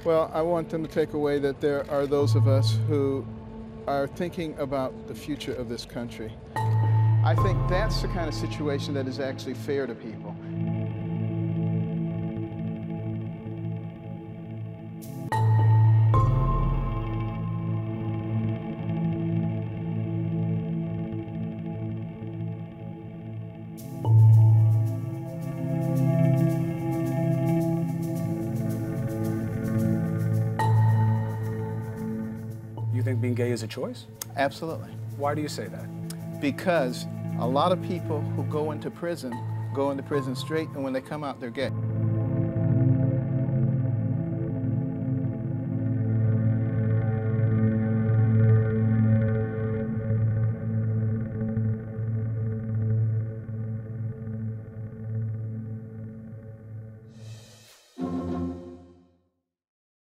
Well, I want them to take away that there are those of us who are thinking about the future of this country. I think that's the kind of situation that is actually fair to people. You think being gay is a choice? Absolutely. Why do you say that? Because a lot of people who go into prison straight, and when they come out, they're gay.